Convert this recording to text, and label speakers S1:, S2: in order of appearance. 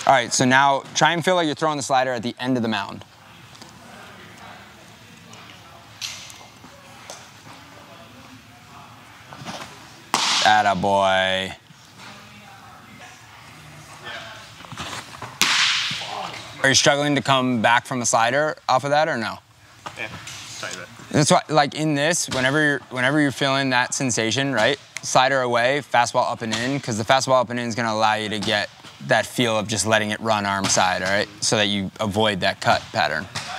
S1: All right, so now try and feel like you're throwing the slider at the end of the mound. Atta boy. Are you struggling to come back from a slider off of that or no?
S2: Yeah, tiny bit.
S1: That's why, like in this, whenever you're feeling that sensation, right? Slider away, fastball up and in, because the fastball up and in is going to allow you to get that feel of just letting it run arm side, all right? So that you avoid that cut pattern.